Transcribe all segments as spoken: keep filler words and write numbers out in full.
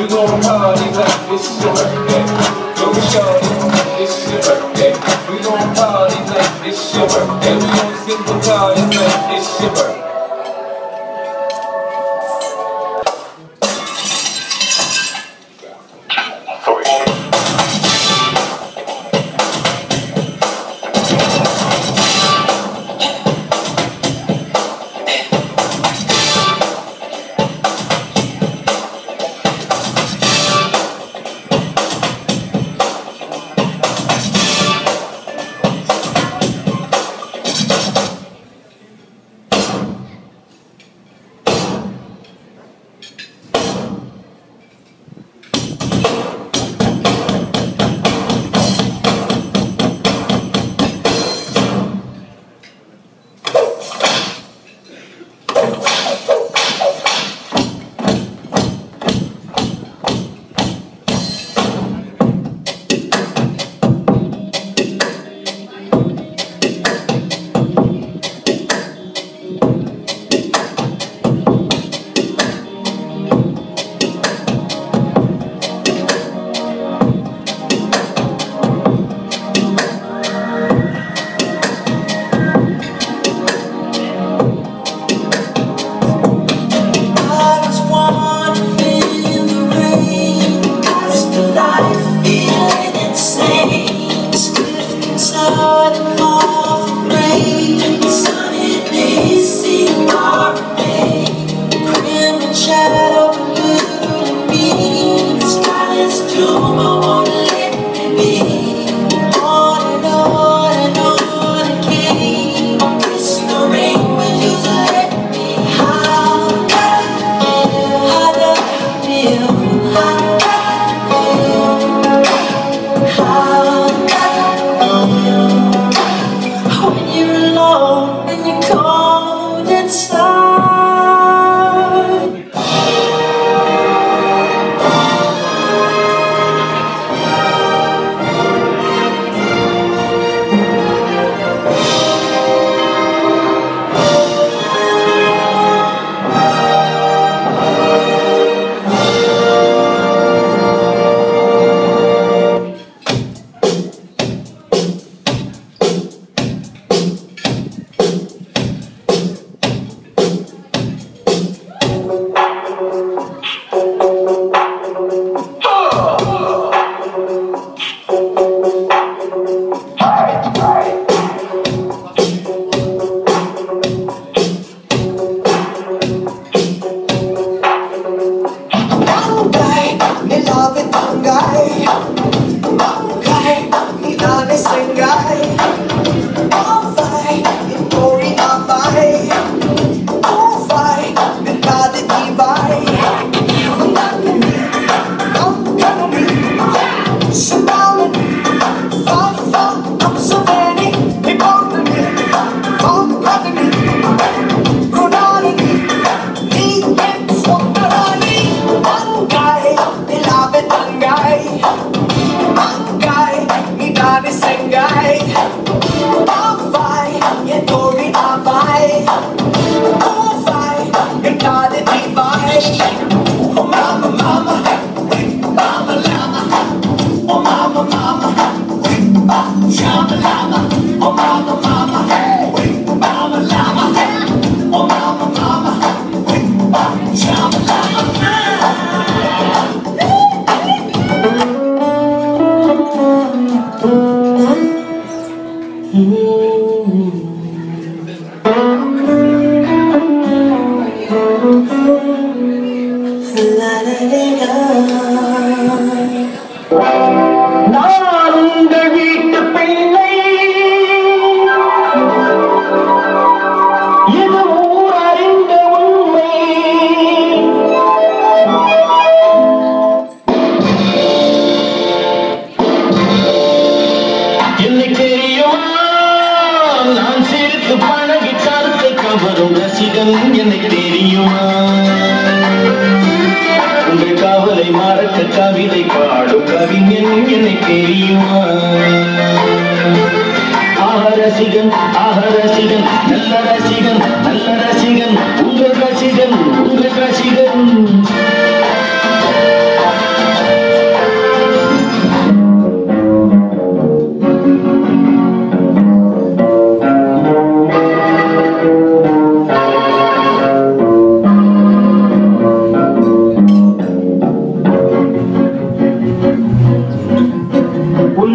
gon' party like this is your birthday. Yo, shorty, this is your birthday. We gon' party like this is your birthday. We gon' sing the party like this is your birthday.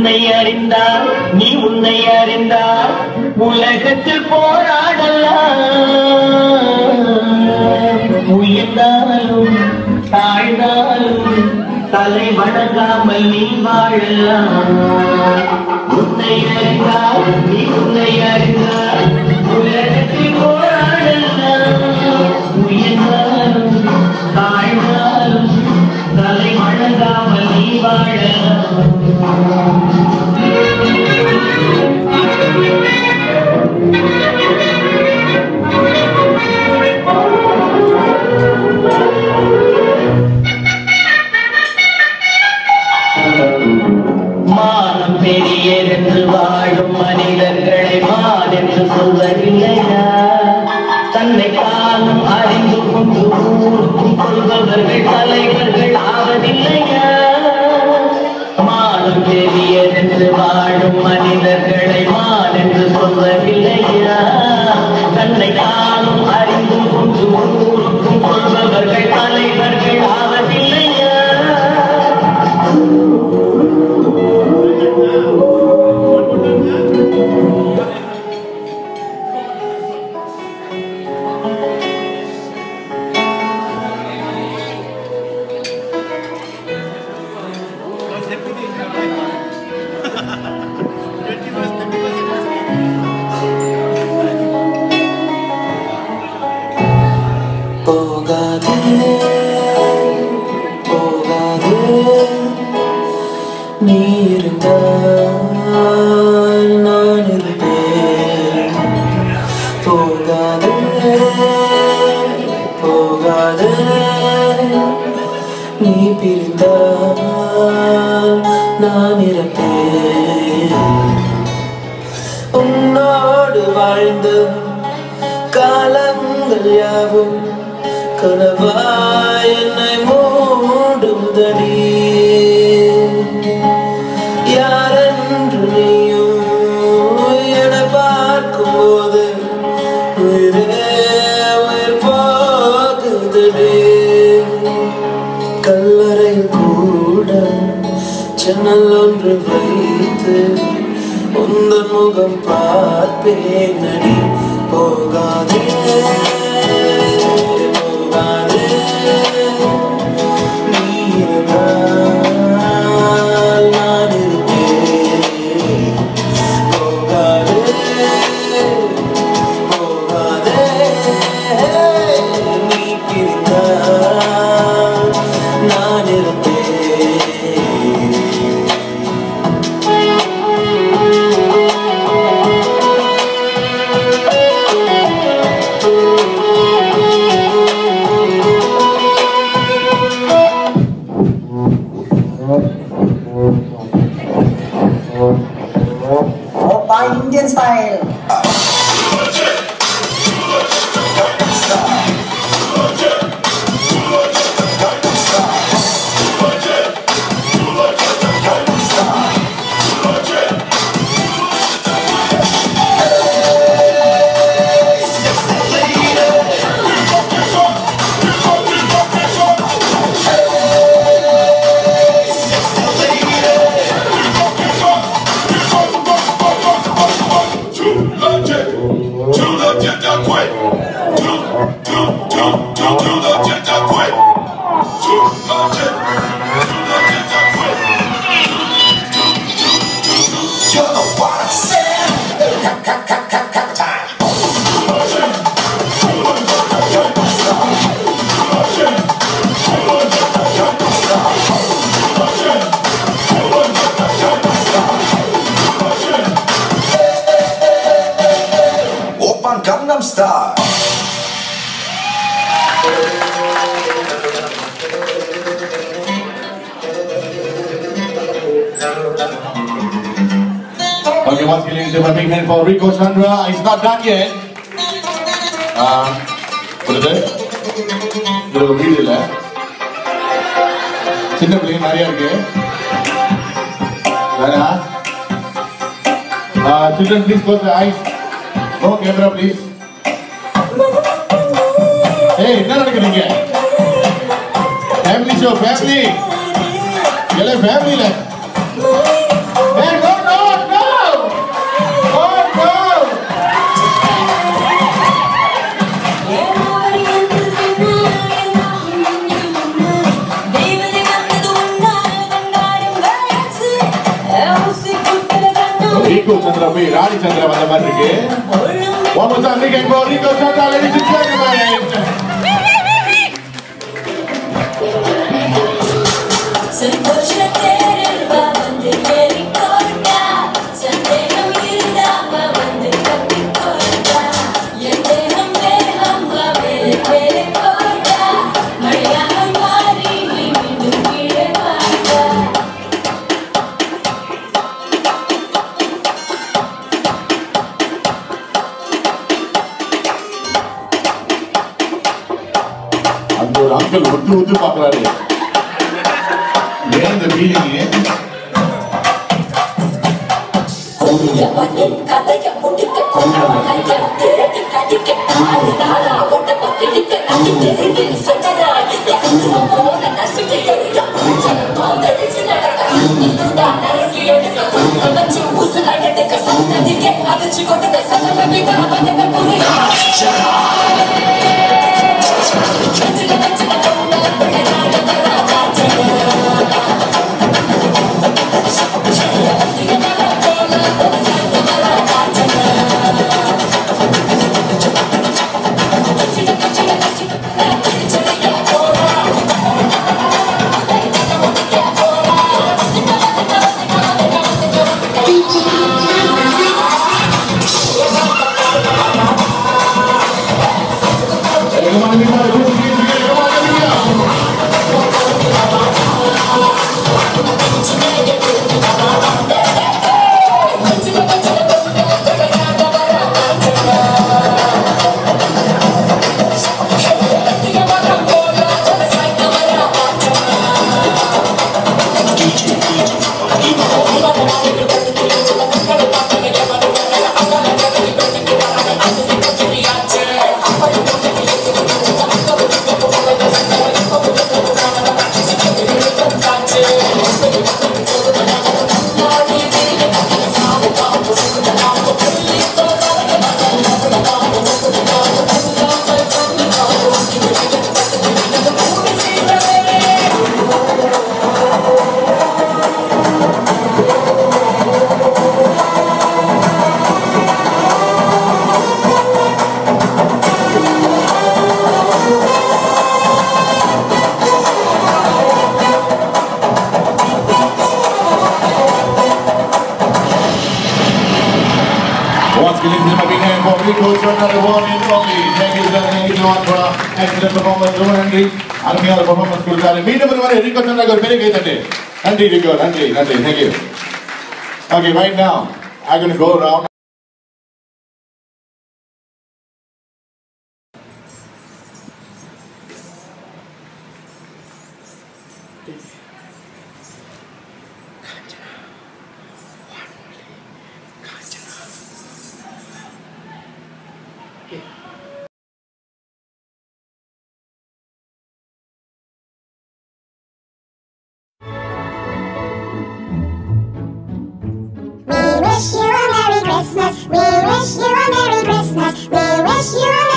உன்னை அறிந்தால் நீ உன்னை அறிந்தால் உலகத்தில் போராடலாம். உயர்ந்தாலும் தாழ்ந்தாலும் தலை வணங்காமல் நீ வாழலாம். உன்னை அறிந்தால் நீ உன்னை அறிந்தால் உலகத்தில் போராடலாம். உயர்ந்தாலும் தாழ்ந்தாலும் தலை வணங்காமல் நீ வாழலாம். மானம் பெரியதென்று வாழும் மனிதர்களை மான் என்று சொல்வதில்லையா? தன்னை காணும் அறிந்து கொண்டு ஊருக்கும் கொள்பவர்கள் தலைவர்கள் ஆவதில்லையா? மானம் பெரியதென்று வாழும் மனிதர்களை மான் என்று சொல்வதில்லையா? தன்னை காணும் அறிந்து கொண்டு ஊருக்கும் கொள்பவர்கள் தலைவர்கள் ஆவதில்லையா? போகாதே போகாதே நீ இருந்தால் நான் இருப்பேன். போகாதே போகாதே நீ பிரிந்தால் நான் இருப்பேன். உன்னோடு வாழ்ந்த காலங்கள் யாவும் கனவாய் என்னை மூடுதடி. யாரென்று நீயும் என பார்க்கும் போது உயிரே உயிர் போகுதடி. கல்லறையில் கூட ஜன்னல் ஒன்று வைத்து உந்தன் முகம் பார்ப்பேன் அடி. போகாதே போகாதே நீ இருந்தால் நான் இருப்பேன். போகாதே போகாதே நீ பிரிந்தால் நான் இருப்பேன். Indian style. Gangnam Style. Okay, once again, ladies and gentlemen, a big hand for Rico Chandra. It's not done yet. Uh, what is it? This is a video. சின்ன பிள்ளைங்க நிறைய இருக்கு. வேணா? Uh, children, please close your eyes. No camera, please. Hey, என்ன நடக்குறீங்க? Family show, family. எல்லாரும் ஃபேமிலில. Ravi, Rico Chandra வந்த மாதிரி இருக்கு. One more time, again for Rico Chandra, ladies and gentlemen. ஒரு அங்கிள் ஒட்டு ஒட்டு பாக்குறாரு. ஏன் இந்த feeling? Rico Chandra, the one and only. Thank you, sir. Thank you, John, for excellent performance. ரொம்ப நன்றி. அருமையான performance கொடுத்தாரு. மீண்டும் ஒரு முறை Rico Chandra ஒரு பெரிய கை தட்டு. நன்றி Rico, நன்றி, நன்றி. Thank you. Okay, right now, I'm going to go around. We wish you a Merry Christmas. We wish you a Merry Christmas. We wish you a